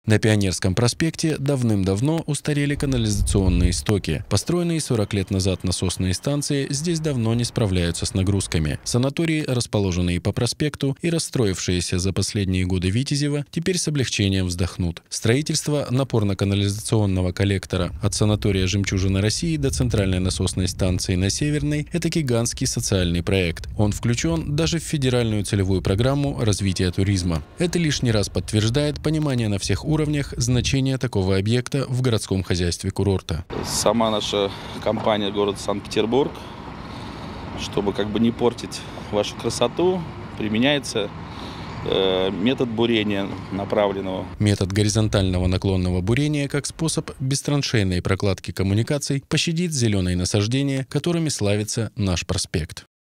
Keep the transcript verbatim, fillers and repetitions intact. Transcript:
На Пионерском проспекте давным-давно устарели канализационные стоки. Построенные сорок лет назад насосные станции здесь давно не справляются с нагрузками. Санатории, расположенные по проспекту и расстроившиеся за последние годы Витязева, теперь с облегчением вздохнут. Строительство напорно-канализационного коллектора от санатория «Жемчужина России» до центральной насосной станции на Северной – это гигантский социальный проект. Он включен даже в федеральную целевую программу развития туризма. Это лишний раз подтверждает понимание на всех уровнях уровнях значение такого объекта в городском хозяйстве курорта. Сама наша компания, город Санкт-Петербург, чтобы как бы не портить вашу красоту, применяется э, метод бурения направленного. Метод горизонтального наклонного бурения как способ бестраншейной прокладки коммуникаций пощадит зеленые насаждения, которыми славится наш проспект.